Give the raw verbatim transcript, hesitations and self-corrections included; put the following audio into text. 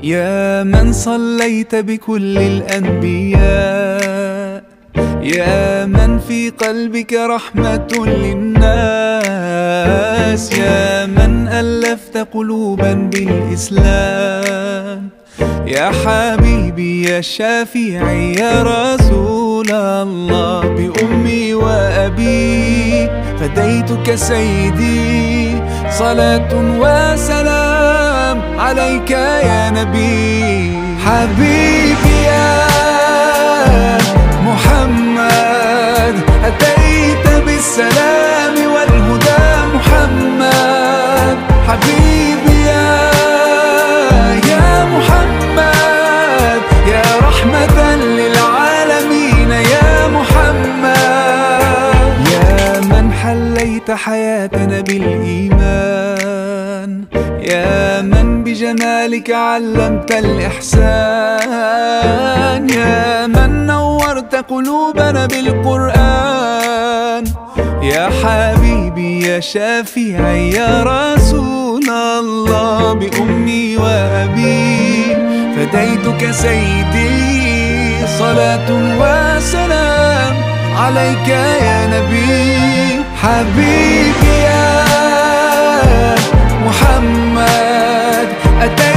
يا من صليت بكل الأنبياء، يا من في قلبك رحمة للناس، يا من ألفت قلوبا بالإسلام، يا حبيبي يا شافعي يا رسول الله، بأمي وأبي فديتك سيدي، صلاة وسلام عليك يا نبي. حبيبي يا محمد أتيت بالسلام والهدى محمد، حبيبي يا يا محمد يا رحمة للعالمين يا محمد، يا من حليت حياتنا بالإيمان، يا من بجمالك علمت الإحسان، يا من نورت قلوبنا بالقرآن، يا حبيبي يا شافعي يا رسول الله، بأمي وأبي فديتك سيدي، صلاة وسلام عليك يا نبي. حبيبي يا محمد أتيت